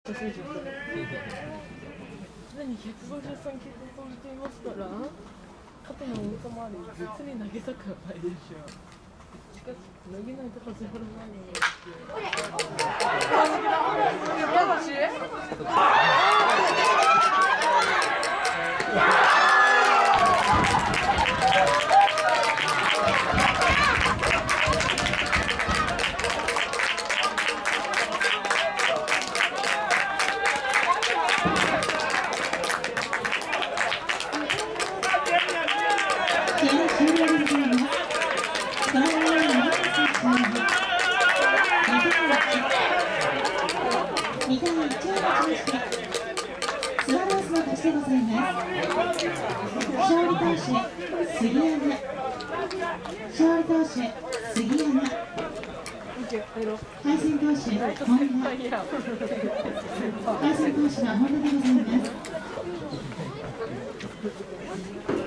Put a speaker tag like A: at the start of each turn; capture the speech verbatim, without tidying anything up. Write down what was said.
A: すでにひゃくごじゅうさん球投じていますから、肩の重さもあり、実に投げたくはないでしょう。しかし、投げないと始まらないのですよ。
B: にたいいちをもちましてスワローズの勝ちでございます。勝利投手杉山、勝利投手杉山、敗戦投手本田、敗戦投手は本田でございます。